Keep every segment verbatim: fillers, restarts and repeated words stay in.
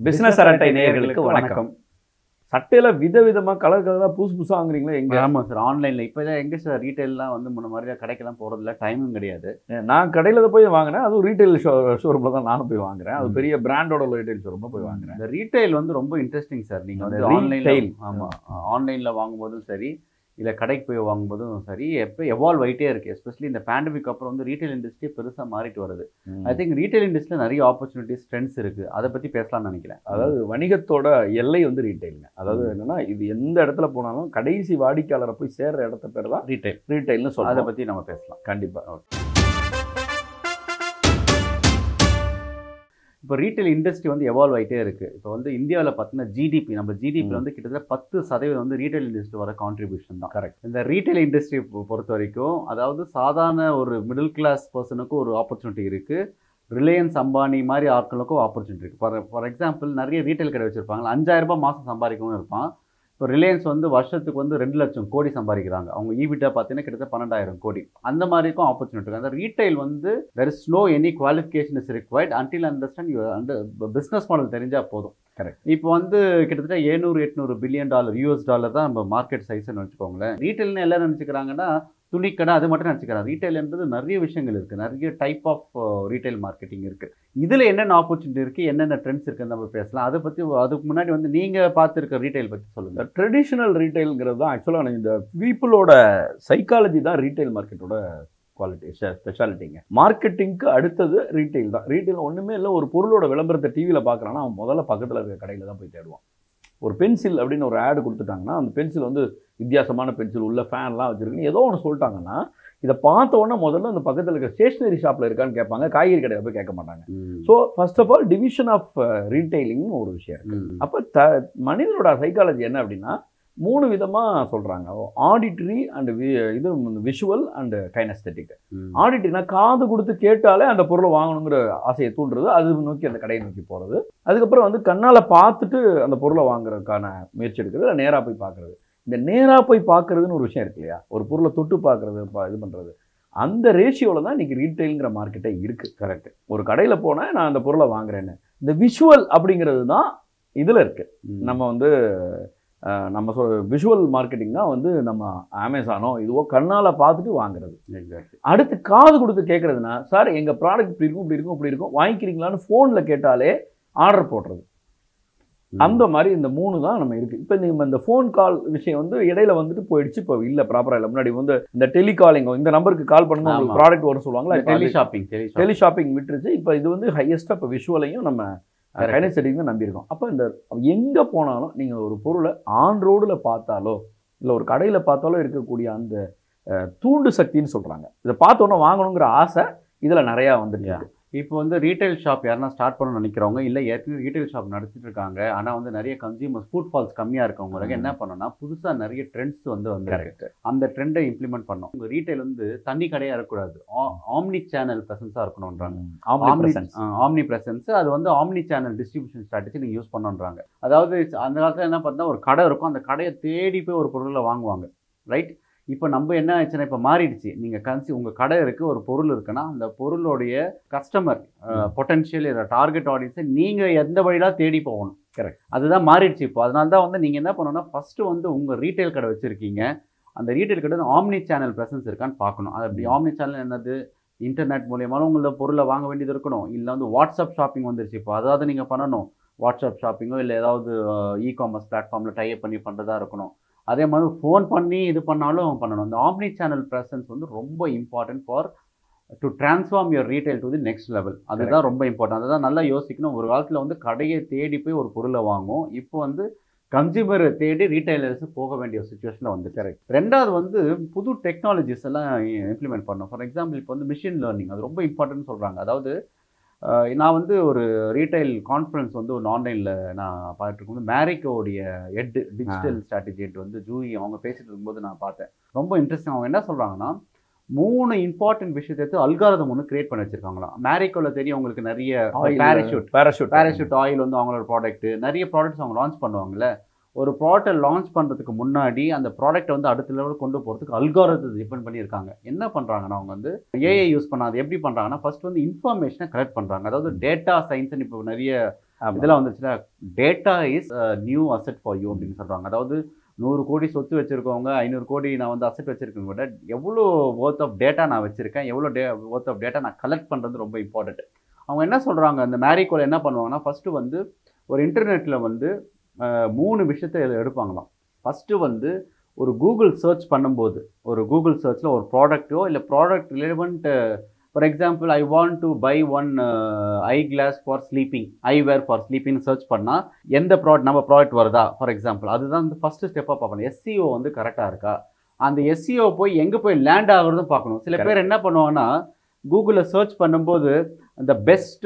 Business Arattai நேயர்களுக்கு வணக்கம். சட்டையில விதவிதமா கலர் கலரா புதுசு புதுசா வாங்குறீங்களா எங்க? ஆமா சார், ஆன்லைன்ல இப்போ எங்க சார் ரீட்டைல்லாம் வந்து முன்ன மாதிரி கடைக்கெல்லாம் போறதில்ல, டைமும் கிடையாது. நான் கடையில போய் வாங்கினேன், அதுவும் ரீட்டைல் ஷோ ஷோரூம்ல தான் நானும் போய் வாங்குறேன். அது பெரிய பிராண்டோட ரீட்டைல் ஷோரூம்ல போய் வாங்குறேன். இந்த ரீட்டைல் வந்து ரொம்ப இன்ட்ரெஸ்டிங் சார். நீங்க வந்து ஆன்லைன்ல ஆமா ஆன்லைன்ல வாங்கும்போதும் சரி, இல்லை கடைக்கு போய் வாங்கும்போதும் சரி, எப்போ எவால்வ் ஆகிட்டே இருக்குது. எஸ்பெஷலி இந்த பேண்டமிக் அப்புறம் வந்து ரீட்டைல் இண்டஸ்ட்ரி பெருசாக மாறிட்டு வருது. ஐ திங்க் ரீட்டைல் இண்டஸ்ட்ரியில் நிறைய ஆப்பர்ச்சுனிட்டிஸ், ட்ரெண்ட்ஸ் இருக்குது. அதை பற்றி பேசலாம்னு நினைக்கிறேன். அதாவது வணிகத்தோட எல்லை வந்து ரீட்டைலுங்க. அதாவது என்னன்னா, இது எந்த இடத்துல போனாலும் கடைசி வாடிக்கையாளரை போய் சேர்ற இடத்த பேர் தான் ரீட்டைல் ரீட்டைல்னு சொல்லுவோம். அதை பற்றி நம்ம பேசலாம் கண்டிப்பாக. இப்போ ரீட்டைல் இண்டஸ்ட்ரி வந்து எவால்வ் ஆகிட்டே இருக்குது. இப்போ வந்து இந்தியாவில் பார்த்தீங்கன்னா ஜிடிபி நம்ம ஜிடிபி வந்து கிட்டத்தட்ட பத்து சதவீதம் வந்து ரீட்டைல் இண்டஸ்ட்ரி வர கான்ட்ரிபியூஷன் தான். கரெக்ட். இந்த ரீட்டைல் இண்டஸ்ட்ரி பொறுத்த வரைக்கும், அதாவது சாதாரண ஒரு மிடில் கிளாஸ் பர்சனுக்கும் ஒரு ஆப்பர்ச்சுனிட்டி இருக்குது. ரிலையன்ஸ் அம்பானி மாதிரி ஆட்களுக்கும் ஆப்பர்ச்சுனிட்டி இருக்குது. ஃபார் ஃபார் எக்ஸாம்பிள், நிறைய ரீட்டைல் கடை வச்சுருப்பாங்க, அஞ்சாயிரம் ரூபாய் மாதம் சம்பாதிக்கவும் இருப்பான். இப்போ ரிலையன்ஸ் வந்து வருஷத்துக்கு வந்து ரெண்டு லட்சம் கோடி சம்பாதிக்கிறாங்க. அவங்க ஈபிட்டா பார்த்தீங்கன்னா கிட்டத்தட்ட பன்னெண்டாயிரம் கோடி. அந்த மாதிரிக்கும் ஆப்பர்ச்சுனிட்டி இருக்குது. அந்த ரீட்டைல் வந்து there is no any qualification is required until understand you அந்த பிஸ்னஸ் மாடல் தெரிஞ்சால் போதும். கரெக்ட். இப்போ வந்து கிட்டத்தட்ட ஏழ்நூறு எட்நூறு பில்லியன் டாலர் யூஎஸ் டாலர் தான் நம்ம மார்க்கெட் சைஸ்ன்னு வச்சுக்கோங்களேன். ரீட்டைல்னு எல்லாரும் நினச்சிக்கிறாங்கன்னா துணிக்கடை அது மட்டும் நினச்சிக்கிறாங்க. ரீட்டைல்ன்றது நிறைய விஷயங்கள் இருக்குது, நிறைய டைப் ஆஃப் ரீட்டைல் மார்க்கெட்டிங் இருக்குது. இதில் என்னென்ன ஆப்பர்ச்சுனிட்டி இருக்குது, என்னென்ன ட்ரெண்ட்ஸ் இருக்குன்னு நம்ம பேசலாம். அதை பற்றி அதுக்கு முன்னாடி வந்து நீங்கள் பார்த்துருக்க ரீட்டைல் பற்றி சொல்லுங்கள். ட்ரெடிஷ்னல் ரீட்டைல்ங்கிறது தான் ஆக்சுவலாக இந்த பீப்புளோட சைக்காலஜி தான் ரீட்டைல் மார்க்கெட்டோட குவாலிட்டி ஸ்பெஷாலிட்டிங்க. மார்க்கெட்டிங்க்கு அடுத்தது ரீட்டைல் தான். ரீட்டைல் ஒன்றுமே இல்லை, ஒரு பொருளோட விளம்பரத்தை டிவியில் பார்க்குறான்னா அவன் முதல்ல பக்கத்தில் இருக்கிற கடையில் தான் போய் தேடுவான். ஒரு பென்சில் அப்படின்னு ஒரு ஆடு கொடுத்துட்டாங்கன்னா, அந்த பென்சில் வந்து வித்தியாசமான பென்சில் உள்ள ஃபேன்லாம் வச்சுருக்குன்னு ஏதோ ஒன்று சொல்லிட்டாங்கன்னா, இதை பார்த்த உடனே முதல்ல அந்த பக்கத்தில் இருக்கிற ஸ்டேஷனரி ஷாப்பில் இருக்கான்னு கேட்பாங்க, காய்கறி கடையில் போய் கேட்க மாட்டாங்க. So first of all division of ரீட்டைலிங்னு ஒரு விஷயம் இருக்குது. அப்போ த மனிதனோட சைக்காலஜி என்ன அப்படின்னா, மூணு விதமாக சொல்கிறாங்க. ஆடிட்ரி அண்ட் இது விஷுவல் அண்டு கைனஸ்தெட்டிக். ஆடிட்ரினா காது கொடுத்து கேட்டாலே அந்த பொருளை வாங்கணுங்கிற ஆசையை தூண்டுறது, அது நோக்கி அந்த கடையை நோக்கி போகிறது. அதுக்கப்புறம் வந்து கண்ணால் பார்த்துட்டு அந்த பொருளை வாங்குறதுக்கான முயற்சி எடுக்கிறது, நேராக போய் பார்க்குறது. இந்த நேராக போய் பார்க்குறதுன்னு ஒரு விஷயம் இருக்கு இல்லையா, ஒரு பொருளை தொட்டு பார்க்குறது, இது பண்ணுறது, அந்த ரேஷியோவில் தான் இன்றைக்கி ரீட்டைலுங்கிற மார்க்கெட்டே இருக்குது. கரெக்ட். ஒரு கடையில் போனால் நான் அந்த பொருளை வாங்குறேன்னு, இந்த விஷுவல் அப்படிங்கிறது தான் இதில் இருக்குது. நம்ம வந்து நம்ம சொல் விஷுவல் மார்க்கெட்டிங் தான் வந்து நம்ம அமேசானோ இதுவோ கண்ணால் பார்த்துட்டு வாங்குறது. எக்ஸாக்ட்லி. அடுத்து காது கொடுத்து கேட்குறதுனா, சார் எங்கள் ப்ராடக்ட் இப்படி இருக்கும் இப்படி இருக்கும் இப்படி இருக்கும் வாங்கிக்கிறீங்களான்னு ஃபோனில் கேட்டாலே ஆர்டர் போடுறது. அந்த மாதிரி இந்த மூணு தான் நம்ம இருக்குது. இப்போ நம்ம இந்த ஃபோன் கால் விஷயம் வந்து இடையில வந்துட்டு போயிடுச்சு, இப்போ இல்லை ப்ராப்பராக இல்லை. முன்னாடி வந்து இந்த டெலிகாலிங், இந்த நம்பருக்கு கால் பண்ணுங்க உங்களுக்கு ப்ராடக்ட் வரும் சொல்லுவாங்களா, டெலி ஷாப்பிங் டெலி ஷாப்பிங் விட்டுருச்சு. இப்போ இது வந்து ஹையஸ்ட்டாக இப்போ விஷுவலையும் நம்ம கைனஸ்தெட்டிக் தான் நம்பியிருக்கோம். அப்போ இந்த எங்கே போனாலும் நீங்கள் ஒரு பொருளை ஆன் ரோடில் பார்த்தாலோ இல்லை ஒரு கடையில் பார்த்தாலோ இருக்கக்கூடிய அந்த தூண்டு சக்தின்னு சொல்கிறாங்க. இதை பார்த்தோன்னே வாங்கணுங்கிற ஆசை இதில் நிறையா வந்துருக்கு. இப்போ வந்து ரீட்டைல் ஷாப் யாருன்னா ஸ்டார்ட் பண்ணணும்னு நினைக்கிறவங்க, இல்லை ஏற்கனவே ரீட்டைல் ஷாப் நடத்திட்டு இருக்காங்க, ஆனால் வந்து நிறைய கன்சியூமர்ஸ் ஃபுட் ஃபால்ஸ் கம்மியாக இருக்கவங்களுக்கு என்ன பண்ணணும்னா, புதுசாக நிறைய ட்ரெண்ட்ஸ் வந்து வந்து அந்த ட்ரெண்டை இம்ப்ளிமெண்ட் பண்ணணும். உங்கள் ரீட்டைல் வந்து தண்ணி கடையாக இருக்கக்கூடாது, ஆம்னி சேனல் ப்ரெசன்ஸாக இருக்கணுன்றாங்க. ஆம்னி ப்ரெசன்ஸ் அது வந்து ஆம்னி சேனல் டிஸ்ட்ரிபியூஷன் ஸ்ட்ராட்டஜி நீங்கள் யூஸ் பண்ணணுன்றாங்க. அதாவது அந்த காலத்தில் என்ன பார்த்தா, ஒரு கடை இருக்கும், அந்த கடையை தேடி போய் ஒரு பொருளை வாங்குவாங்க. ரைட். இப்போ நம்ம என்ன ஆச்சுன்னா, இப்போ மாறிடுச்சு. நீங்கள் கன்சி உங்கள் கடை இருக்குது, ஒரு பொருள் இருக்குன்னா அந்த பொருளுடைய கஸ்டமர் பொட்டன்ஷியல் டார்கெட் ஆடியன்ஸை நீங்கள் எந்த வழியெல்லாம் தேடி போகணும். கரெக்ட். அதுதான் மாறிடுச்சு இப்போ. அதனால தான் வந்து நீங்கள் என்ன பண்ணணும்னா, ஃபஸ்ட்டு வந்து உங்கள் ரீட்டைல் கடை வச்சுருக்கீங்க, அந்த ரீட்டைல் கடை ஆம்னி சேனல் ப்ரெசன்ஸ் இருக்கான்னு பார்க்கணும். அது அப்படி ஆம்னி சேனல் என்னது, இன்டர்நெட் மூலியமாலும் உங்களோட பொருளை வாங்க வேண்டியது இருக்கணும். இல்லை வந்து வாட்ஸ்அப் ஷாப்பிங் வந்துருச்சு இப்போ, அதாவது நீங்கள் பண்ணணும். வாட்ஸ்அப் ஷாப்பிங்கோ இல்லை ஏதாவது இ காமர்ஸ் பிளாட்ஃபார்மில் டைப் பண்ணி பண்ணுறதா இருக்கணும். அதே மாதிரி ஃபோன் பண்ணி இது பண்ணாலும் பண்ணணும். இந்த ஆம்னி சேனல் ப்ரெசன்ஸ் வந்து ரொம்ப important for to transform your retail to the next level. அதுதான் ரொம்ப இம்பார்ட்டன்ட். அதுதான் நல்லா யோசிக்கணும். ஒரு காலத்தில் வந்து கடையை தேடி போய் ஒரு பொருளை வாங்கும், இப்போ வந்து கன்சியூமரை தேடி ரீட்டைலர்ஸ் போக வேண்டிய சுச்சுவேஷனில் வந்து. கரெக்ட். ரெண்டாவது வந்து புது டெக்னாலஜிஸ் எல்லாம் இம்ப்ளிமெண்ட் பண்ணணும். ஃபார் எக்ஸாம்பிள், இப்போ வந்து மிஷின் லேர்னிங் அது ரொம்ப இம்பார்ட்டன்ட்னு சொல்கிறாங்க. அதாவது நான் வந்து ஒரு ரீட்டைல் கான்ஃபரன்ஸ் வந்து ஒன்று ஆன்லைனில் நான் பார்த்துட்டு இருக்கும்போது, மேரிக்கோடைய ஹெட் டிஜிட்டல் ஸ்ட்ராட்டஜி ஹெட் வந்து ஜூயி அவங்க பேசிட்டு இருக்கும்போது நான் பார்த்தேன். ரொம்ப இன்ட்ரெஸ்டிங். அவங்க என்ன சொல்கிறாங்கன்னா, மூணு இம்பார்ட்டன்ட் விஷயத்தை எடுத்து அல்காரிதம் ஒன்று கிரியேட் பண்ணி வச்சிருக்காங்களாம். மேரிக்கோவில் தெரியும் உங்களுக்கு, நிறைய பேராஷூட் பேராஷூட் பேராஷூட் ஆயில் வந்து அவங்களோட ப்ராடக்ட், நிறைய ப்ராடக்ட்ஸ் அவங்க லான்ச் பண்ணுவாங்கல்ல. ஒரு ப்ராடக்டை லான்ச் பண்ணுறதுக்கு முன்னாடி அந்த ப்ராடக்ட்டை வந்து அடுத்த லெவல் கொண்டு போகிறதுக்கு அல்காரிதத்தை டிபெண்ட் பண்ணியிருக்காங்க. என்ன பண்ணுறாங்கன்னா, அவங்க வந்து ஏஐ யூஸ் பண்ணாது எப்படி பண்ணுறாங்கன்னா, ஃபர்ஸ்ட் வந்து இன்ஃபர்மேஷனை கலெக்ட் பண்ணுறாங்க. அதாவது டேட்டா சயின்ஸ்னு இப்போ நிறைய இதெல்லாம் வந்துச்சுன்னா data is new asset for you அப்படின்னு சொல்கிறாங்க. அதாவது நூறு கோடி சொத்து வச்சுருக்கவங்க ஐநூறு கோடி நான் வந்து அசெட் வச்சுருக்கேன் கூட எவ்வளோ ஒர்த் ஆஃப் டேட்டா நான் வச்சுருக்கேன், எவ்வளோ டே ஒர்த் ஆஃப் டேட்டா நான் கலெக்ட் பண்ணுறது ரொம்ப இம்பார்ட்டன்ட். அவங்க என்ன சொல்கிறாங்க, அந்த மேரிகோல் என்ன பண்ணுவாங்கன்னா ஃபஸ்ட்டு வந்து ஒரு இன்டர்நெட்டில் வந்து மூணு விஷயத்தை எடுப்பாங்களாம். ஃபஸ்ட்டு வந்து ஒரு கூகுள் சர்ச் பண்ணும்போது ஒரு கூகுள் சர்ச்சில் ஒரு ப்ராடக்ட்டோ இல்லை product relevant, for example I want to buy one eye glass for sleeping, eyewear for sleeping search பண்ணால் எந்த ப்ராடக்ட் நம்ம ப்ராடக்ட் வருதா ஃபார் எக்ஸாம்பிள், அதுதான் வந்து ஃபஸ்ட்டு ஸ்டெப்பாக பார்க்கணும். எஸ்சிஓ வந்து கரெக்டாக இருக்கா, அந்த எஸ்சிஓ போய் எங்கே போய் லேண்ட் ஆகுறதும் பார்க்கணும். சில பேர் என்ன பண்ணுவாங்கன்னா கூகுளில் சர்ச் பண்ணும்போது அந்த பெஸ்ட்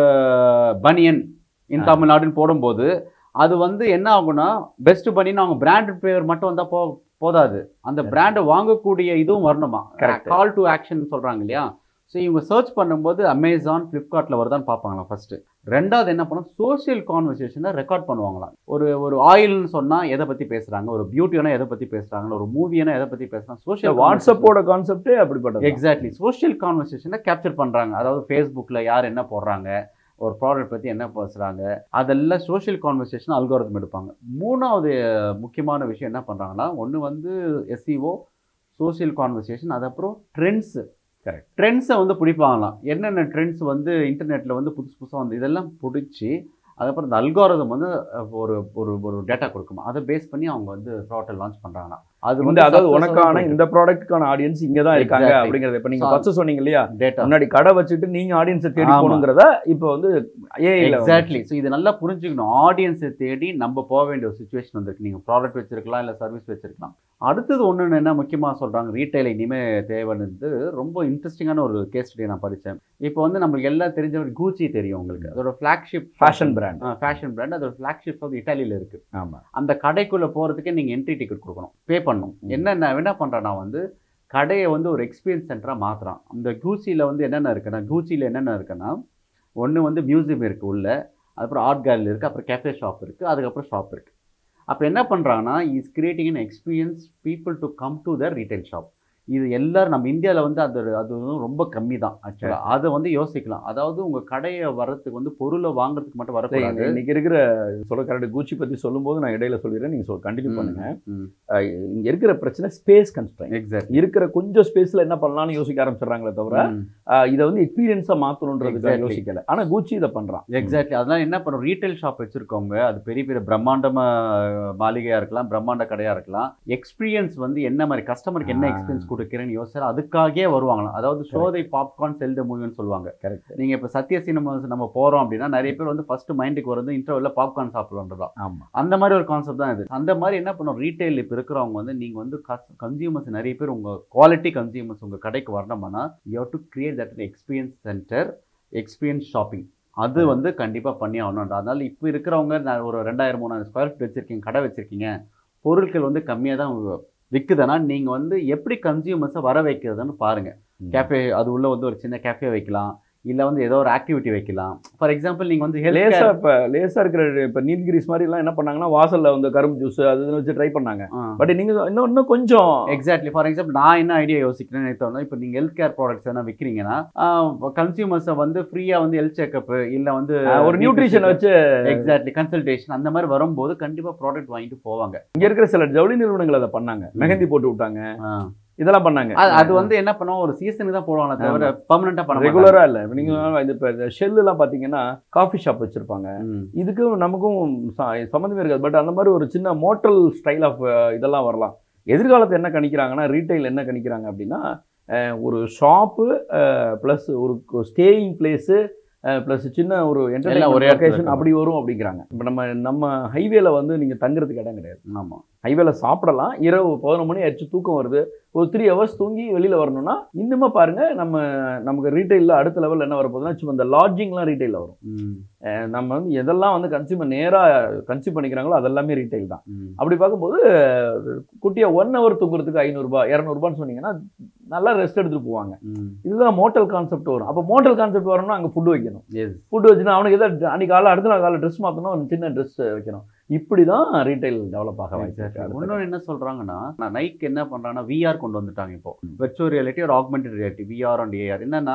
பனியன் இன் தமிழ்நாடுன்னு போடும்போது அது வந்து என்ன ஆகும்னா பெஸ்ட் பனியன் அவங்க பிராண்டட் பேர் மட்டும் வந்தால் போ போதாது அந்த பிராண்டை வாங்கக்கூடிய இதுவும் வரணுமா, கால் டு ஆக்ஷன் சொல்கிறாங்க இல்லையா. ஸோ இவங்க சர்ச் பண்ணும்போது அமேசான் ஃப்ளிப்கார்ட்டில் வருதான்னு பார்ப்பாங்களாம் ஃபஸ்ட்டு. ரெண்டாவது என்ன பண்ணோம், சோஷியல் கான்வர்சேஷனை ரெக்கார்ட் பண்ணுவாங்களாம். ஒரு ஒரு ஆயில்னு சொன்னால் எதை பற்றி பேசுகிறாங்க, ஒரு பியூட்டினா எதை பற்றி பேசுகிறாங்க, ஒரு மூவினா எதை பற்றி பேசுகிறாங்க, சோஷியல் வாட்ஸ்அப்போட கான்செப்டே அப்படிப்பட்டது. எக்ஸாக்ட்லி சோஷியல் கான்வர்சேஷனை கேப்சர் பண்ணுறாங்க. அதாவது ஃபேஸ்புக்கில் யார் என்ன போடுறாங்க, ஒரு ப்ராடக்ட் பற்றி என்ன பேசுகிறாங்க, அதெல்லாம் சோஷியல் கான்வர்சேஷன் அல்காரிதம் எடுப்பாங்க. மூணாவது முக்கியமான விஷயம் என்ன பண்ணுறாங்கன்னா, ஒன்று வந்து எஸ்இஓ, சோஷியல் கான்வர்சேஷன், அதுக்கப்புறம் ட்ரெண்ட்ஸு. கரெக்ட், ட்ரெண்ட்ஸை வந்து பிடிப்பாங்களாம். என்னென்ன ட்ரெண்ட்ஸ் வந்து இன்டர்நெட்டில் வந்து புதுசு புதுசாக வந்து இதெல்லாம் பிடிச்சி அதுக்கப்புறம் இந்த அல்காரிதம் வந்து ஒரு ஒரு ஒரு டேட்டா கொடுக்குமா, அதை பேஸ் பண்ணி அவங்க வந்து ப்ராடக்ட் லான்ச் பண்ணுறாங்கன்னா அது வந்து அதாவது உனக்கான இந்த ப்ராடக்ட்டுக்கான ஆடியன்ஸ் இங்கே தான் இருக்காங்க அப்படிங்கிறத. இப்போ நீங்கள் ஃபர்ஸ்ட் சொன்னீங்க இல்லையா, டேட்டா முன்னாடி கடை வச்சுட்டு நீங்கள் ஆடியன்ஸை தேடி போகணுங்கிறத இப்போ வந்து ஏஐல. எக்ஸாக்ட்லி. ஸோ இது நல்லா புரிஞ்சுக்கணும். ஆடியன்ஸை தேடி நம்ம போக வேண்டிய ஒரு சுச்சுவேஷன் வந்துருக்கு. நீங்கள் ப்ராடக்ட் வச்சிருக்கலாம் இல்லை சர்வீஸ் வச்சிருக்கலாம். அடுத்தது ஒன்று என்ன முக்கியமாக சொல்கிறாங்க, ரீட்டைல் இனிமேல் தேவைன்னு ரொம்ப இன்ட்ரெஸ்டிங்கான ஒரு கேஸ் ஸ்டடி நான் படித்தேன். இப்போ வந்து நம்மளுக்கு எல்லாம் தெரிஞ்ச ஒரு கூச்சி தெரியும் உங்களுக்கு, அதோட flagship fashion brand fashion brand அதோட ஃப்ளாக்ஷிப் வந்து இட்டாலியில் இருக்குது. ஆமாம், அந்த கடைக்குள்ளே போகிறதுக்கே நீங்கள் என்ட்ரி டிக்கெட் கொடுக்கணும், பே பண்ணணும். என்னென்ன என்ன பண்ணுறேன்னா வந்து கடையை வந்து ஒரு எக்ஸ்பீரியன்ஸ் சென்டராக மாற்றுறான். அந்த கூச்சியில் வந்து என்னென்ன இருக்குன்னா, கூச்சியில் என்னென்ன இருக்குன்னா, ஒன்று வந்து மியூசியம் இருக்குது உள்ள, அதுக்கப்புறம் ஆர்ட் கேலரி இருக்குது, அப்புறம் கேஃபே ஷாப் இருக்குது, அதுக்கப்புறம் ஷாப் இருக்குது. அப்போ என்ன பண்ணுறாங்கன்னா, is creating an experience people to come to the retail shop. இது எல்லோரும் நம்ம இந்தியாவில் வந்து அது அது ரொம்ப கம்மி தான் ஆக்சுவலாக. அதை வந்து யோசிக்கலாம். அதாவது உங்கள் கடையை வர்றதுக்கு வந்து பொருளை வாங்குறதுக்கு மட்டும் வரக்கூடாது. இன்றைக்கி இருக்கிற சொல்ல கரெக்ட் கூச்சி பற்றி சொல்லும்போது நான் இடையில சொல்லிடுறேன், நீங்கள் சொல் கண்டினியூ பண்ணுங்கள். இங்கே இருக்கிற பிரச்சனை ஸ்பேஸ் கன்ஸ்ட்ரெயின்ட். எக்ஸாக்ட், இருக்கிற கொஞ்சம் ஸ்பேஸில் என்ன பண்ணலாம்னு யோசிக்க ஆரம்பிச்சிடுறாங்களே தவிர இதை வந்து எக்ஸ்பீரியன்ஸாக மாற்றணுன்றதுக்காக யோசிக்கலை. ஆனால் கூச்சி இதை பண்ணுறான். எக்ஸாக்ட்லி. அதெல்லாம் என்ன பண்ணுறோம், ரீட்டைல் ஷாப் வச்சுருக்கவங்க அது பெரிய பெரிய பிரம்மாண்டமாக மாளிகையாக இருக்கலாம், பிரம்மாண்ட கடையாக இருக்கலாம், எக்ஸ்பீரியன்ஸ் வந்து என்ன மாதிரி கஸ்டமருக்கு என்ன எக்ஸ்பீரியன்ஸ் கொடுக்குறேன்னு யோசிச்சு அதுக்காகவே வருவாங்களாம். அதாவது சோதை பாப்கார்ன் செல் த மூவின்னு சொல்லுவாங்க. கரெக்ட். நீங்கள் இப்போ சத்ய சினிமாஸ் நம்ம போகிறோம் அப்படின்னா நிறைய பேர் வந்து ஃபர்ஸ்ட் மைண்டுக்கு வருது இன்டர்வெல்ல பாப்கார்ன் சாப்பிடுறோம். ஆமாம், அந்த மாதிரி ஒரு கான்செப்ட் தான் இது. அந்த மாதிரி என்ன பண்ணும், ரீட்டைல் இப்போ இருக்கிறவங்க வந்து நீங்கள் வந்து கன்சியூமர்ஸ் நிறைய பேர் உங்கள் குவாலிட்டி கன்சியூமர்ஸ் உங்கள் கடைக்கு வரணும்னா you have to create that experience centre, experience shopping. அது வந்து கண்டிப்பாக பண்ணி ஆகணும்ன்ற. அதனால இப்போ இருக்கிறவங்க நான் ஒரு ரெண்டாயிரம் மூணாயிரம் ஸ்கொயர் ஃபீட் வச்சுருக்கீங்க, கடை வச்சுருக்கீங்க, பொருட்கள் வந்து கம்மியாக தான் விற்குதுன்னா நீங்கள் வந்து எப்படி கன்சியூமர்ஸை வர வைக்கிறதுன்னு பாருங்கள். கேஃபே அது உள்ள வந்து ஒரு சின்ன கேஃபே வைக்கலாம், இல்லை வந்து ஏதோ ஒரு ஆக்டிவிட்டி வைக்கலாம். ஃபார் எக்ஸாம்பிள் நீங்கள் வந்து லேசாக இப்போ லேசாக இருக்கிற இப்போ நீல்கிரிஸ் மாதிரிலாம் என்ன பண்ணாங்கன்னா வாசலில் வந்து கரும்பு ஜூஸ் அது வச்சு ட்ரை பண்ணாங்க. பட் நீங்கள் இன்னும் இன்னும் கொஞ்சம் எக்ஸாக்ட்லி. ஃபார் எக்ஸாம்பிள் நான் என்ன ஐடியா யோசிக்கிறேன்னு தோணும், இப்போ நீங்கள் ஹெல்த் கேர் ப்ராடக்ட்ஸ் என்ன விற்கிறீங்கன்னா கன்சியூமர்ஸை வந்து ஃப்ரீயாக வந்து ஹெல்த் செக்அப்பு இல்லை வந்து ஒரு நியூட்ரிஷன் வச்சு எக்ஸாக்ட்லி கன்சல்டேஷன் அந்த மாதிரி வரும்போது கண்டிப்பாக ப்ராடக்ட் வாங்கிட்டு போவாங்க. இங்கே இருக்கிற சில ஜவுளி நிறுவனங்கள் அதை பண்ணாங்க, மெஹந்தி போட்டு விட்டாங்க, இதெல்லாம் பண்ணாங்க. அது வந்து என்ன பண்ணுவோம், ஒரு சீசனுக்கு தான் போடுவாங்க தவிர பர்மனெண்டா பண்ண ரெகுலரா இல்ல. நீங்க இது இப்போ ஷெல் எல்லாம் பாத்தீங்கன்னா காஃபி ஷாப் வச்சிருப்பாங்க, இதுக்கும் நமக்கும் சம்மந்தமே இருக்காது. பட் அந்த மாதிரி ஒரு சின்ன மோட்டல் ஸ்டைல் ஆஃப் இதெல்லாம் வரலாம். எதிர்காலத்தை என்ன கணிக்கிறாங்கன்னா, ரீட்டைல் என்ன கணிக்கிறாங்க அப்படின்னா, ஒரு ஷாப்பு ப்ளஸ் ஒரு ஸ்டேயிங் பிளேஸு ப்ளஸ் சின்ன ஒரு என்டர்டைன்மெண்ட் ஒரு லொகேஷன் அப்படி வரும் அப்படிங்கிறாங்க. இப்போ நம்ம நம்ம ஹைவேல வந்து நீங்கள் தங்குறதுக்கு இடம் கிடையாது. ஆமாம், ஹைவேல சாப்பிடலாம், இரவு பதினொன்று மணி ஆயிடுச்சு தூக்கம் வருது, ஒரு த்ரீ ஹவர்ஸ் தூங்கி வெளியில் வரணும்னா இன்னுமே பாருங்கள் நம்ம நமக்கு ரீட்டைலில் அடுத்த லெவலில் என்ன வரப்போகுதுன்னா சும்மா இந்த லாட்ஜிங்லாம் ரீட்டைலில் வரும். நம்ம வந்து எதெல்லாம் வந்து கன்சியூமர் நேராக கன்சியூம் பண்ணிக்கிறாங்களோ அதெல்லாமே ரீட்டைல் தான். அப்படி பார்க்கும்போது குட்டியாக ஒன் ஹவர் தூங்குறதுக்கு ஐநூறுரூபா இரநூறுபான்னு சொன்னீங்கன்னா நல்லா ரெஸ்ட் எடுத்துகிட்டு போவாங்க. இதுதான் மோட்டல் கான்செப்ட் வரும். அப்போ மோட்டல் கான்செப்ட் வரணும்னா அங்கே ஃபுட்டு வைக்கணும். ஃபுட்டு வச்சுன்னா அவனுக்கு எதாவது அன்றைக்கி காலை அடுத்த நாள் காலை ட்ரெஸ் மாற்றணும், ஒரு சின்ன ட்ரெஸ் வைக்கணும். இப்படி தான் ரீட்டைல் டெவலப் ஆக வாய்ப்பு. இன்னொன்று என்ன சொல்கிறாங்கன்னா, நைக் என்ன பண்ணுறாங்கன்னா விஆர் கொண்டு வந்துட்டாங்க. இப்போ வெர்ச்சுவல் ரியாலிட்டி ஒரு augmented reality, VR and AR. என்னென்னா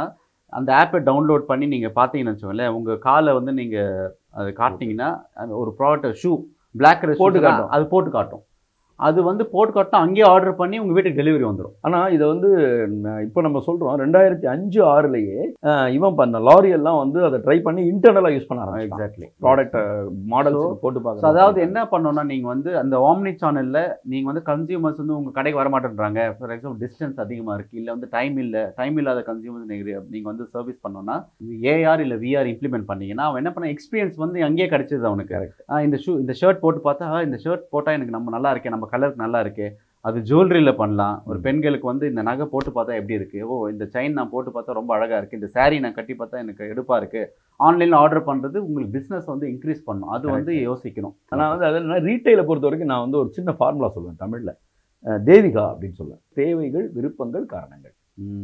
அந்த ஆப்பை டவுன்லோட் பண்ணி நீங்கள் பார்த்தீங்கன்னு வச்சுக்கோங்களேன், உங்கள் காலை வந்து நீங்கள் அது காட்டினீங்கன்னா அந்த ஒரு ப்ராடக்ட் ஷூ பிளாக் கலர் போட்டு காட்டும், அது போட்டு காட்டும். அது வந்து போட்டு காட்டும், அங்கேயே ஆர்டர் பண்ணி உங்கள் வீட்டுக்கு டெலிவரி வந்துடும். ஆனால் இதை வந்து இப்போ நம்ம சொல்கிறோம் ரெண்டாயிரத்தி அஞ்சு ஆறுலேயே இவன் பண்ண லாரி எல்லாம் வந்து அதை ட்ரை பண்ணி இன்டர்னலாக யூஸ் பண்ண ஆரம்பிச்சான். எக்ஸாக்ட்லி ப்ராடக்ட் மாடல் போட்டு பார்க்க. அதாவது என்ன பண்ணோம்னா, நீங்கள் வந்து அந்த ஆம்னி சேனலில் நீங்கள் வந்து கன்சியூமர்ஸ் வந்து உங்கள் கடைக்கு வரமாட்டேன்றாங்க, ஃபார் எக்ஸாம்பிள் டிஸ்டன்ஸ் அதிகமாக இருக்குது, இல்லை வந்து டைம் இல்லை, டைம் இல்லாத கன்சியூமர்ஸ் நீங்கள் நீங்கள் வந்து சர்வீஸ் பண்ணோன்னா ஏஆர் இல்லை விஆர் இம்ப்ளிமெண்ட் பண்ணீங்கன்னா அவன் என்ன பண்ண எக்ஸ்பீரியன்ஸ் வந்து அங்கேயே கிடைச்சிது அவனுக்கு. இந்த ஷூ இந்த ஷர்ட் போட்டு பார்த்தா இந்த ஷர்ட் போட்டால் எனக்கு நம்ம நல்லா இருக்கேன், நம்ம கலருக்கு நல்லா இருக்கு, அது ஜுவல்லரியில் பண்ணலாம். ஒரு பெண்களுக்கு வந்து இந்த நகை போட்டு பார்த்தா எப்படி இருக்குது, ஓ இந்த செயின் நான் போட்டு பார்த்தா ரொம்ப அழகாக இருக்குது, இந்த சாரீ நான் கட்டி பார்த்தா எனக்கு எடுப்பாக இருக்குது, ஆன்லைனில் ஆர்டர் பண்ணுறது உங்களுக்கு பிஸ்னஸ் வந்து இன்க்ரீஸ் பண்ணும். அது வந்து யோசிக்கணும். ஆனால் வந்து அதில் ரீட்டைலை பொறுத்த வரைக்கும் நான் வந்து ஒரு சின்ன ஃபார்முலா சொல்லுவேன் தமிழில், தேவிகா அப்படின்னு சொல்லுவேன். தேவைகள், விருப்பங்கள், காரணங்கள்.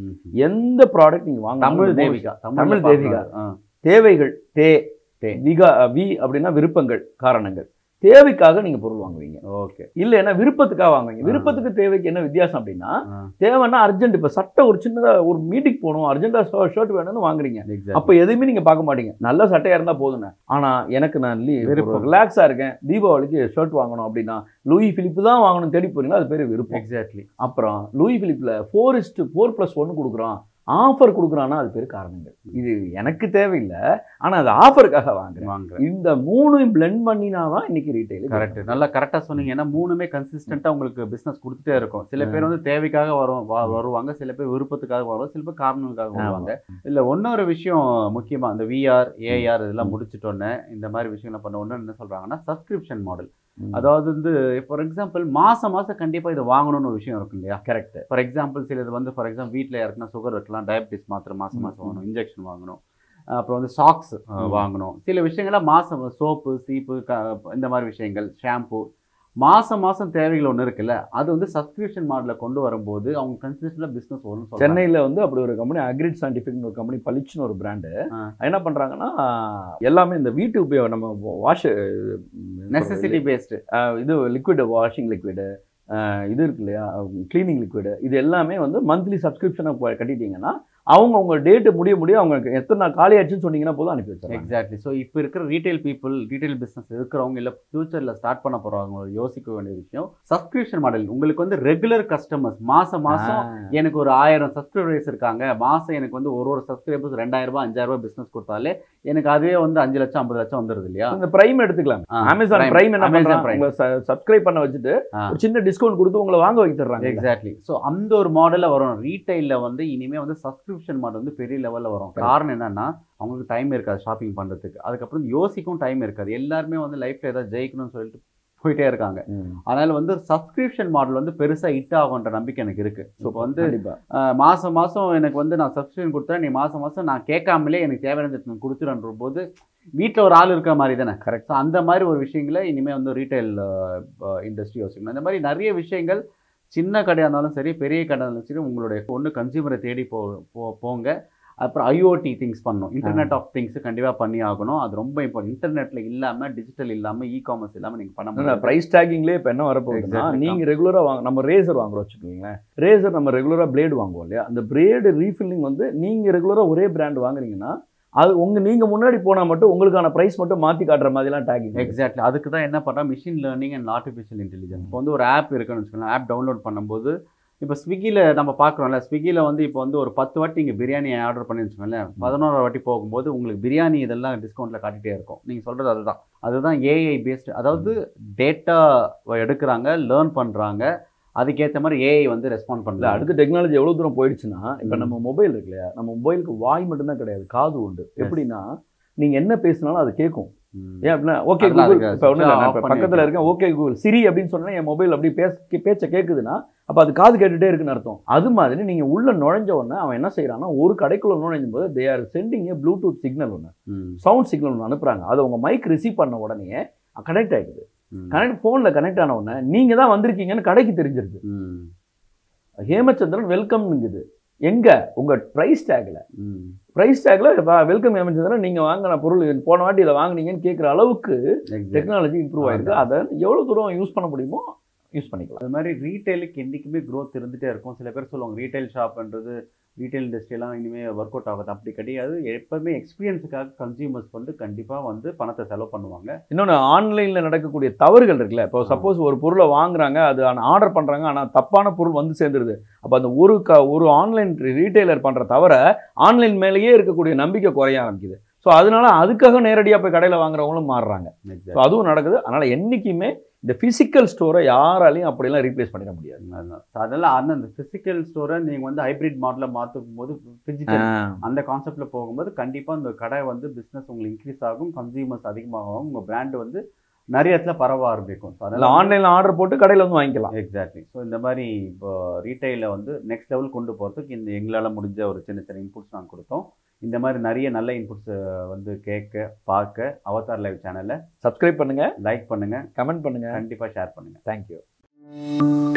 எந்த ப்ராடக்ட் நீங்கள் வாங்க, தமிழ் தேவிகா, தமிழ் தேவிகா. தேவைகள் தே விகா வி அப்படின்னா விருப்பங்கள், காரணங்கள். தேவைக்காக நீங்க பொருள் வாங்குவீங்க. ஓகே. இல்லைன்னா விருப்பத்துக்காக வாங்குவீங்க. விருப்பத்துக்கு தேவைக்கு என்ன வித்தியாசம் அப்படின்னா, தேவைன்னா அர்ஜென்ட், இப்போ சட்டை ஒரு சின்னதா ஒரு மீட்டிங் போகணும், அர்ஜென்டா ஷர்ட் வேணும்னு வாங்குறீங்க. அப்போ எதுவுமே நீங்க பார்க்க மாட்டீங்க, நல்ல சட்டையா இருந்தா போதுங்க. ஆனா எனக்கு நான் ரிலாக்ஸா இருக்கேன், தீபாவளிக்கு ஷர்ட் வாங்கணும் அப்படின்னா லூயி பிலிப் தான் வாங்கணும் தேடி போறீங்களா, அது பேரு விருப்பம். எக்ஸாக்ட்லி. அப்புறம் லூயி பிலிப்ல ஃபோர் இஸ்ட் ஃபோர் பிளஸ் ஒன்னு கொடுக்குறான், ஆஃபர் கொடுக்குறான்னா அது பேர் காரணங்கள். இது எனக்கு தேவையில்லை, ஆனால் அது ஆஃபருக்காக வாங்குறேன் வாங்குறேன் இந்த மூணையும் பிளெண்ட் பண்ணினா தான் இன்னைக்கு ரீட்டைல். கரெக்ட், நல்லா கரெக்டாக சொன்னீங்க. ஏன்னா மூணுமே கன்சிஸ்டண்ட்டாக உங்களுக்கு பிஸ்னஸ் கொடுத்துட்டே இருக்கும். சில பேர் வந்து தேவைக்காக வரும் வருவாங்க, சில பேர் விருப்பத்துக்காக வருவாங்க, சில பேர் காரணங்களுக்காக வருவாங்க. இல்லை இன்னொரு விஷயம் முக்கியமாக இந்த விஆர் ஏஆர் இதெல்லாம் முடிச்சுட்டோன்னே இந்த மாதிரி விஷயங்களை பண்ண ஒன்று என்ன சொல்கிறாங்கன்னா சப்ஸ்கிரிப்ஷன் மாடல். அதாவது வந்து ஃபார் எக்ஸாம்பிள் மாதம் மாதம் கண்டிப்பாக இதை வாங்கணும்னு ஒரு விஷயம் இருக்கும் இல்லையா. கரெக்ட். ஃபார் எக்ஸாம்பிள் சில இது வந்து ஃபார் எக்ஸாம்பிள் வீட்டில் யாருக்குன்னா சுகர் இருக்கலாம், டயபிட்டிஸ் மாத்திரை மாதம் மாதம் வாங்கணும், இன்ஜெக்ஷன் வாங்கணும், அப்புறம் வந்து சாக்ஸ் வாங்கணும், சில விஷயங்கள்லாம் மாதம் சோப்பு சீப்பு இந்த மாதிரி விஷயங்கள், ஷாம்பு மாதம் மாதம் தேவைகள் ஒன்று இருக்குல்ல, அது வந்து சப்ஸ்கிரிப்ஷன் மாடலில் கொண்டு வரும்போது அவங்க கன்சிஸ்டண்டாக பிஸ்னஸ் வரும். சென்னையில் வந்து அப்படி ஒரு கம்பெனி அக்ரிட் சயின்டிஃபிக்னு ஒரு கம்பெனி பளிச்சுன்னு ஒரு பிராண்டு என்ன பண்ணுறாங்கன்னா, எல்லாமே இந்த வீட்டு உபயோகம் நம்ம வாஷ் நெசசிட்டி பேஸ்டு இது லிக்விடு, வாஷிங் லிக்விடு இது இருக்கு இல்லையா, கிளீனிங் லிக்விடு, இது எல்லாமே வந்து மந்த்லி சப்ஸ்கிரிப்ஷனை கட்டிட்டீங்கன்னா அவங்க உங்க டேட்டு முடிய முடிய அவங்க எத்தனை நாள் காலி ஆச்சுன்னு சொன்னீங்கன்னா போதும் அனுப்பி வச்சிடலாம். எக்ஸாக்ட்லி. ஸோ இப்போ இருக்கிற ரீட்டைல் பீப்புள், ரீட்டைல் பிஸ்னஸ் இருக்கிறவங்க இல்லை ஃபியூச்சரில் ஸ்டார்ட் பண்ண போகிறவங்க யோசிக்க வேண்டிய விஷயம் சப்ஸ்கிரிப்ஷன் மாடல். உங்களுக்கு வந்து ரெகுலர் கஸ்டமர்ஸ் மாதம் மாதம் எனக்கு ஒரு ஆயிரம் சப்ஸ்கிரைபர்ஸ் இருக்காங்க, மாதம் எனக்கு வந்து ஒரு ஒரு சப்ஸ்கிரைபர்ஸ் ரெண்டாயிரம் ரூபாய் அஞ்சாயிரம் ரூபாய் பிஸ்னஸ் கொடுத்தாலே எனக்கு அதுவே வந்து அஞ்சு லட்சம் ஐம்பது லட்சம் வந்துருது இல்லையா. இந்த பிரைம் எடுத்துக்கலாம். அமேசான் பிரைம் என்ன பண்ணுறாங்க, சப்ஸ்கிரைப் பண்ண வச்சுட்டு ஒரு சின்ன டிஸ்கவுண்ட் கொடுத்து உங்களை வாங்க வைத்துறாங்க. எக்ஸாக்ட்லி. ஸோ அந்த ஒரு மாடலில் வரும். ரீட்டைலில் வந்து இனிமேல் வந்து சப்ஸ்கிரிப்ஷன் மாடல் வந்து பெரிய லெவலில் வரும். காரணம் என்னன்னா அவங்களுக்கு டைம் இருக்காது ஷாப்பிங் பண்ணுறதுக்கு, அதுக்கப்புறம் யோசிக்கும் டைம் இருக்காது, எல்லாருமே வந்து லைஃப்பில் ஏதாவது ஜெயிக்கணும்னு சொல்லிட்டு போயிட்டே இருக்காங்க. அதனால வந்து சப்ஸ்கிரிப்ஷன் மாடல் வந்து பெருசாக ஹிட் ஆகுன்ற நம்பிக்கை எனக்கு இருக்கு. ஸோ இப்போ வந்து மாதம் மாதம் எனக்கு வந்து நான் சப்ஸ்கிரிப்ஷன் கொடுத்தேன், நீ மாதம் மாதம் நான் கேட்காமலே எனக்கு தேவையான கொடுத்துருன்ற போது வீட்டில் ஒரு ஆள் இருக்கிற மாதிரி தானே. கரெக்ட். ஸோ அந்த மாதிரி ஒரு விஷயங்களை இனிமேல் வந்து ரீட்டைல் இண்டஸ்ட்ரி யோசிக்கணும். இந்த மாதிரி நிறைய விஷயங்கள் சின்ன கடையாக இருந்தாலும் சரி, பெரிய கடையாக இருந்தாலும் சரி, உங்களுடைய ஒன்று கன்சியூமரை தேடி போ போங்க. அப்புறம் ஐஓடி திங்ஸ் பண்ணணும், இன்டர்நெட் ஆஃப் திங்ஸ் கண்டிப்பாக பண்ணி ஆகணும். அது ரொம்ப இம்பார்ட்டன்ட். இன்டர்நெட்டில் இல்லாமல், டிஜிட்டல் இல்லாமல், இ காமர்ஸ் இல்லாமல் நீங்கள் பண்ண முடியாது. ப்ரைஸ் டேக்கிங்லேயே இப்போ என்ன வரப்போகுதுன்னா, நீங்கள் ரெகுலராக வாங்க, நம்ம ரேசர் வாங்குறோம் வச்சுக்கோங்களேன், ரேசர் நம்ம ரெகுலராக பிளேடு வாங்குவோம் இல்லையா, அந்த பிளேடு ரீஃபில்லிங் வந்து நீங்கள் ரெகுலராக ஒரே பிராண்ட் வாங்குறீங்கன்னா அது உங்கள் நீங்கள் முன்னாடி போனால் மட்டும் உங்களுக்கான ப்ரைஸ் மட்டும் மாற்றி காட்டுற மாதிரிலாம் டேக்கிங். எக்ஸாக்ட்லி. அதுக்கு தான் என்ன பண்ணுறோம், machine learning and artificial intelligence. இப்போ வந்து ஒரு ஆப் இருக்குன்னு வச்சுக்கோங்களேன், ஆப் டவுன்லோட் பண்ணும்போது இப்போ ஸ்விக்கியில் நம்ம பார்க்குறோம்ல, ஸ்விக்கியில் வந்து இப்போ வந்து ஒரு பத்து வாட்டி நீங்கள் பிரியாணி ஆர்டர் பண்ணி வச்சுக்கோங்களேன், பதினோரு வாட்டி போகும்போது உங்களுக்கு பிரியாணி இதெல்லாம் டிஸ்கவுண்ட்டில் காட்டிகிட்டே இருக்கும். நீங்கள் சொல்கிறது அதுதான், அதுதான் ஏஐ பேஸ்டு. அதாவது டேட்டா எடுக்கிறாங்க, லேர்ன் பண்ணுறாங்க, அதுக்கேற்ற மாதிரி ஏஐ வந்து ரெஸ்பாண்ட் பண்ணல. அடுத்த டெக்னாலஜி எவ்வளோ தூரம் போயிடுச்சுன்னா, இப்போ நம்ம மொபைல் இருக்கு இல்லையா, நம்ம மொபைலுக்கு வாய் மட்டும்தான் கிடையாது, காது உண்டு. எப்படின்னா நீங்கள் என்ன பேசினாலும் அது கேட்கும். ஏன் அப்படின்னா ஓகே கூகுள், இப்போ ஒன்றும் இல்லை, இப்போ பக்கத்தில் இருக்கேன், ஓகே கூகுள் சிரி அப்படின்னு சொன்னால் என் மொபைல் அப்படி பேச பேச்சை கேட்குதுன்னா அப்போ அது காது கேட்டுகிட்டே இருக்குன்னு அர்த்தம். அது மாதிரி நீங்கள் உள்ள நுழைஞ்ச உடனே அவன் என்ன செய்யறான்னா, ஒரு கடைக்குள்ள நுழைஞ்சும் போது they are sending a bluetooth signal ஒன்று, சவுண்ட் சிக்னல் ஒன்று அனுப்புறாங்க. அதை உங்கள் மைக் ரிசீவ் பண்ண உடனே கனெக்ட் ஆகிடுது. கனெக்ட் ஃபோனில் கனெக்ட் ஆன உடனே நீங்கள் தான் வந்திருக்கீங்கன்னு கடைக்கு தெரிஞ்சிருக்கு. ஹேமச்சந்திரன் வெல்கம்ங்குது எங்க உங்க பிரைஸ் டேக்ல, பிரைஸ் டேக்ல வெல்கம் ஹேமச்சந்திரன் நீங்க வாங்கின பொருள் போன வாட்டி இதை வாங்கினீங்கன்னு கேட்குற அளவுக்கு டெக்னாலஜி இம்ப்ரூவ் ஆயிருக்கு. அதை எவ்வளவு தூரம் யூஸ் பண்ண முடியுமோ யூஸ் பண்ணிக்கலாம். அது மாதிரி ரீட்டைலுக்கு என்றைக்குமே க்ரோத் இருந்துகிட்டே இருக்கும். சில பேர் சொல்லுவாங்க ரீட்டைல் ஷாப்ன்றது ரீட்டைல் இண்டஸ்ட்ரியெல்லாம் இனிமேல் ஒர்க் அவுட் ஆகுது அப்படி கிடையாது. எப்பவுமே எக்ஸ்பீரியன்ஸுக்காக கன்சியூமர்ஸ் வந்து கண்டிப்பாக வந்து பணத்தை செலவு பண்ணுவாங்க. இன்னொன்று ஆன்லைனில் நடக்கக்கூடிய தவறுகள் இருக்குல்ல, இப்போ சப்போஸ் ஒரு பொருளை வாங்குறாங்க, அது ஆர்டர் பண்ணுறாங்க, ஆனால் தப்பான பொருள் வந்து சேர்ந்துருது. அப்போ அந்த ஒரு க ஒரு ஆன்லைன் ரீட்டைலர் பண்ணுற தவிர ஆன்லைன் மேலேயே இருக்கக்கூடிய நம்பிக்கை குறைய ஆரம்பிக்குது. ஸோ அதனால அதுக்காக நேரடியாக போய் கடையில் வாங்குறவங்களும் மாறுறாங்க. ஸோ அதுவும் நடக்குது. அதனால் என்றைக்குமே இந்த ஃபிசிக்கல் ஸ்டோரை யாராலையும் அப்படிலாம் ரீப்ளேஸ் பண்ணிட முடியாது. அதெல்லாம் அந்த அந்த ஃபிசிக்கல் ஸ்டோரை நீங்கள் வந்து ஹைப்ரிட் மாடலில் மாற்றும் போது டிஜிட்டல் அந்த கான்செப்டில் போகும்போது கண்டிப்பாக இந்த கடை வந்து பிஸ்னஸ் உங்களுக்கு இன்க்ரீஸ் ஆகும், கன்சியூமர்ஸ் அதிகமாகும், உங்கள் பிராண்டு வந்து நிறைய இடத்துல பரவ ஆரம்பிக்கும். ஸோ அதெல்லாம் ஆன்லைனில் ஆர்டர் போட்டு கடையில் வந்து வாங்கிக்கலாம். எக்ஸாக்ட்லி. ஸோ இந்த மாதிரி இப்போ ரீட்டைலில் வந்து நெக்ஸ்ட் லெவல் கொண்டு போகிறதுக்கு இந்த எங்களால் முடிஞ்ச ஒரு சின்ன சின்ன இன்புட்ஸ் நாங்கள் கொடுத்தோம். இந்த மாதிரி நிறைய நல்ல இன்புட்ஸ் வந்து கேட்க பார்க்க அவதார் லைவ் சேனலை சப்ஸ்கிரைப் பண்ணுங்கள், லைக் பண்ணுங்கள், கமெண்ட் பண்ணுங்கள், கண்டிப்பாக ஷேர் பண்ணுங்கள். தேங்க்யூ.